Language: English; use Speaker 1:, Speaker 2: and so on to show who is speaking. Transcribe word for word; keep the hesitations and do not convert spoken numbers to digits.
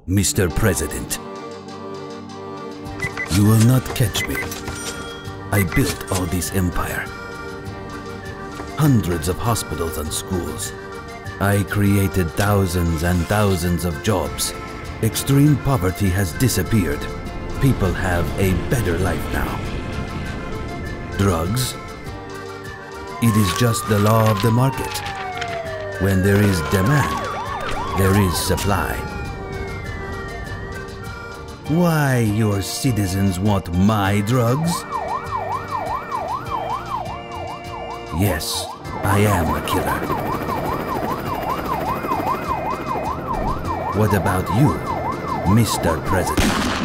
Speaker 1: Mister President, you will not catch me. I built all this empire. Hundreds of hospitals and schools. I created thousands and thousands of jobs. Extreme poverty has disappeared. People have a better life now. Drugs? It is just the law of the market. When there is demand, there is supply. Why your citizens want my drugs? Yes, I am a killer. What about you, Mister President?